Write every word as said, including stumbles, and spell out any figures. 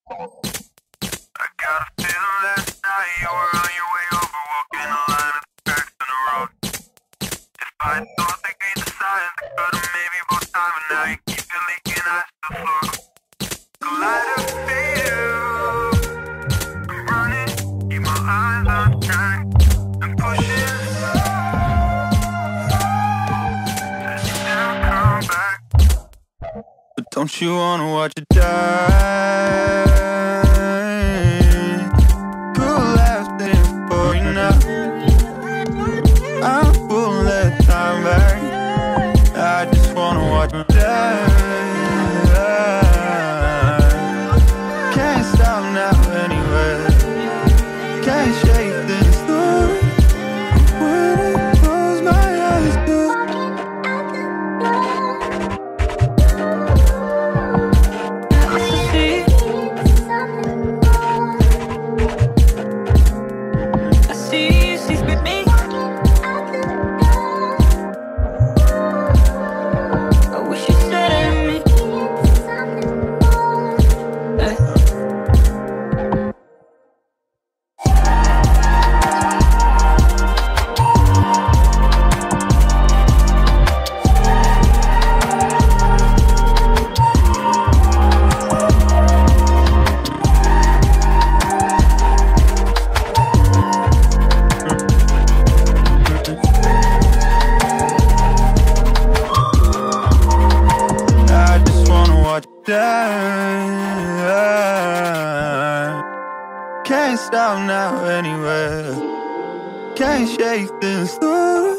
I got a feeling last night you were on your way over, walking a line of cracks in the road. If I thought they gave the signs, I could've maybe bought time, but now you keep it leaking, I still float. Collide of fear, I'm running, keep my eyes on track, I'm pushing as you never come back. But don't you wanna watch it die? Cool lasting for you now. I'm pulling that time back. I just wanna watch it die. Can't stop now anyway. Can't shake this thought. When I close my eyes, good. Can't stop now anyway. Can't shake this thought.